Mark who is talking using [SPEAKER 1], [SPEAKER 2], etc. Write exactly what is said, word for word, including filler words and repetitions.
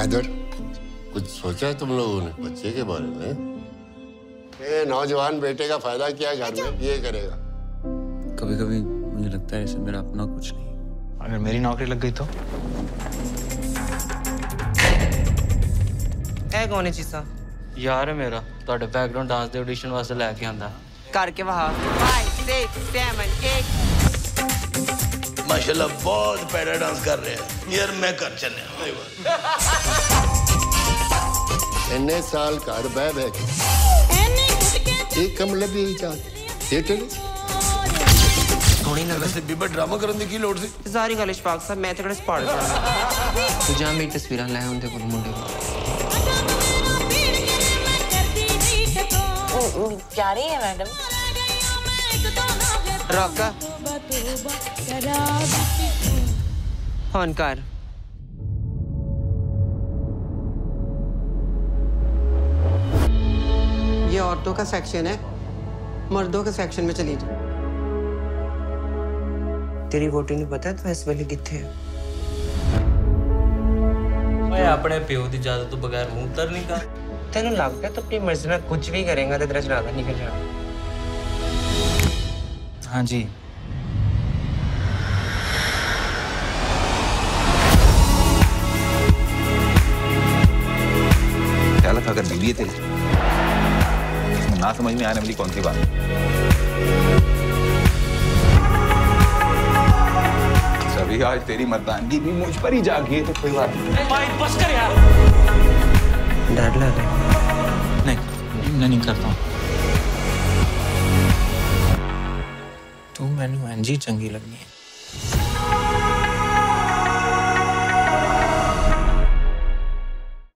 [SPEAKER 1] हैदर, कुछ सोचा है तुम लोगों ने बच्चे के बारे में? ए, नौजवान बेटे का फायदा क्या घर में ये करेगा?
[SPEAKER 2] कभी कभी मुझे लगता है इसे मेरा अपना कुछ नहीं।
[SPEAKER 3] अगर मेरी नौकरी लग गई तो?
[SPEAKER 4] है कौन है चीसा?
[SPEAKER 2] यार है मेरा, ਤੁਹਾਡੇ बैकग्राउंड डांस ਦੇ ऑडिशन वास्ते लेके आंदा।
[SPEAKER 4] करके वहा फाइव सिक्स सेवन एट।
[SPEAKER 5] माशाल्लाह बहुत प्यारा डांस कर रहे हैं यार, मैं कर चलने
[SPEAKER 1] इन्ने साल घर बह बह के एक कम लभी ही चाह थिएटर
[SPEAKER 4] थोड़ी ना
[SPEAKER 5] वैसे बीबा ड्रामा करने ਦੀ ਕੀ ਲੋੜ ਸੀ?
[SPEAKER 4] सारी गल इशफाक साहब मैं तो कड़े पढ़ जाना तू जा मेरी तस्वीरां ले उनके कोल मुंडे
[SPEAKER 6] को प्यारी है मैडम।
[SPEAKER 4] रॉका होनकार ये औरतों का सेक्शन है, मर्दों के सेक्शन में चली जाए। तेरी वोटी नहीं पता तो इस वेले किथे है?
[SPEAKER 2] मैं अपने प्यो की इजाजत तो बगैर मुंह तर नहीं कर।
[SPEAKER 4] तेन लगता है तो अपनी मर्जी में कुछ भी करेगा तो तेरा जनाजा निकल जाएगा।
[SPEAKER 3] हाँ जी।
[SPEAKER 7] क्या लगा अगर बीवी है तेरी, ना समझ में आने वाली कौन सी बात? सभी आज तेरी मर्दानगी भी मुझ पर ही जागी है तो कोई बात नहीं।
[SPEAKER 2] भाई बस कर यार।
[SPEAKER 4] डर लग रहा है?
[SPEAKER 3] नहीं, मैं नहीं करता हूँ।
[SPEAKER 4] तू मैनू इंज ही चंगी लगनी है।